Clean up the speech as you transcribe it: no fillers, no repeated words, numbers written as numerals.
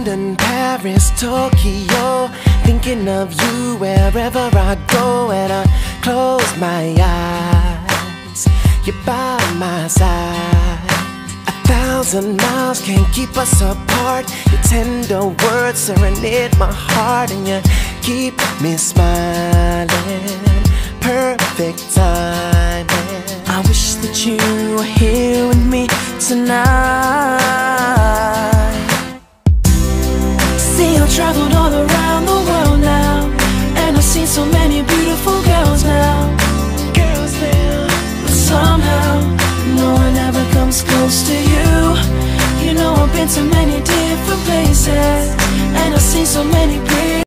London, Paris, Tokyo, thinking of you wherever I go. And I close my eyes, you're by my side. 1,000 miles can't keep us apart. Your tender words serenade my heart, and you keep me smiling. Perfect timing. I wish that you were here with me tonight. See, I've traveled all around the world now, and I've seen so many beautiful girls now. But somehow no one ever comes close to you. You know I've been to many different places, and I've seen so many pretty